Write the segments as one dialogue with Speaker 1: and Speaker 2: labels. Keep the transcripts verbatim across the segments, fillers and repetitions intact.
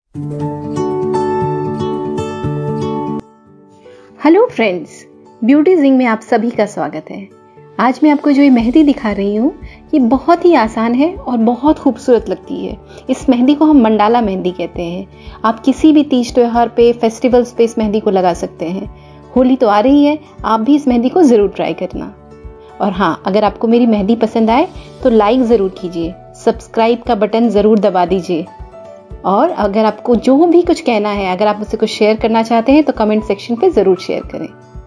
Speaker 1: Hello friends, beauty जिंग में आप सभी का स्वागत है। आज मैं आपको जो ये मेहंदी दिखा रही हूँ ये बहुत ही आसान है और बहुत खूबसूरत लगती है। इस मेहंदी को हम मंडाला मेहंदी कहते हैं। आप किसी भी तीज त्योहार पे, फेस्टिवल्स पे इस मेहंदी को लगा सकते हैं। होली तो आ रही है, आप भी इस मेहंदी को ज़रूर ट्राई करना। और हाँ, अगर आपको मेरी मेहंदी पसंद आए तो लाइक ज़रूर कीजिए, सब्सक्राइब का बटन ज़रूर दबा दीजिए। और अगर आपको जो भी कुछ कहना है, अगर आप मुझसे कुछ शेयर करना चाहते हैं तो कमेंट सेक्शन पे ज़रूर शेयर करें।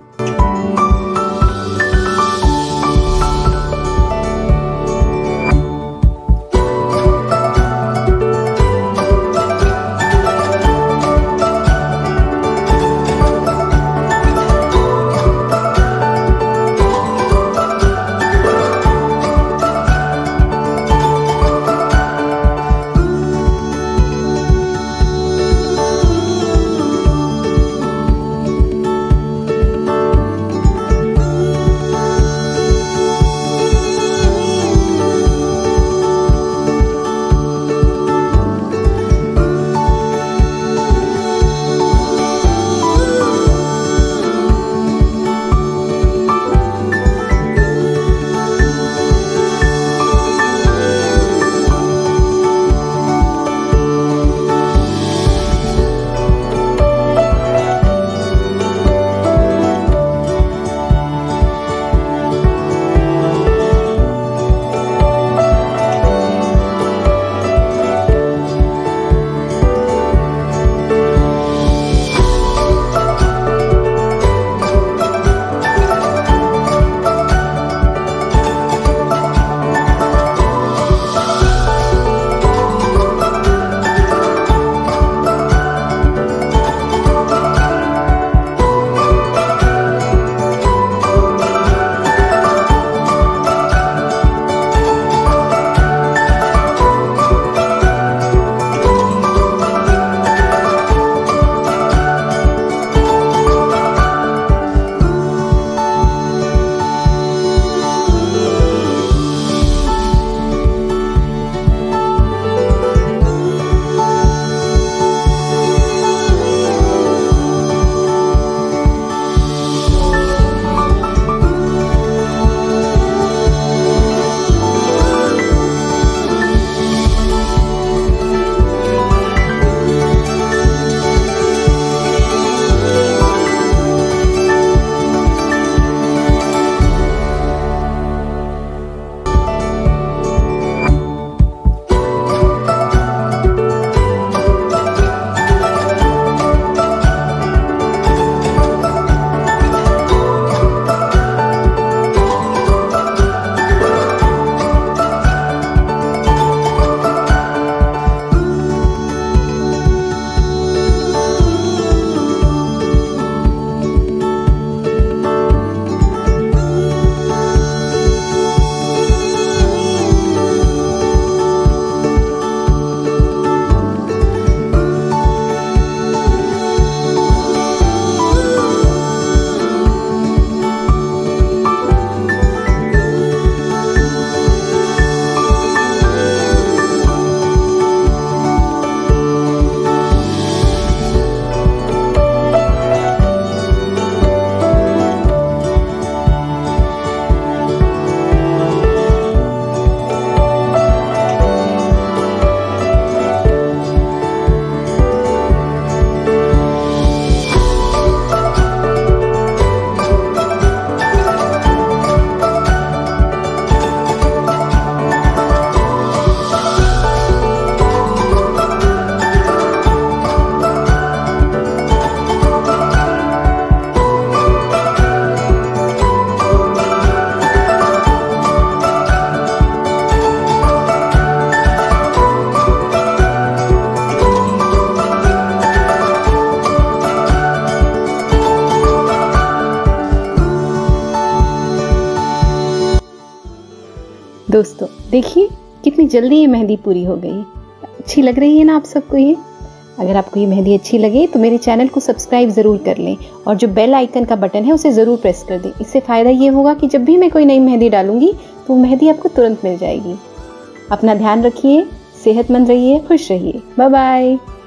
Speaker 1: दोस्तों देखिए कितनी जल्दी ये मेहंदी पूरी हो गई। अच्छी लग रही है ना आप सबको ये? अगर आपको ये मेहंदी अच्छी लगे तो मेरे चैनल को सब्सक्राइब ज़रूर कर लें और जो बेल आइकन का बटन है उसे ज़रूर प्रेस कर दें। इससे फ़ायदा ये होगा कि जब भी मैं कोई नई मेहंदी डालूंगी तो वो मेहंदी आपको तुरंत मिल जाएगी। अपना ध्यान रखिए, सेहतमंद रहिए, खुश रहिए। Bye bye.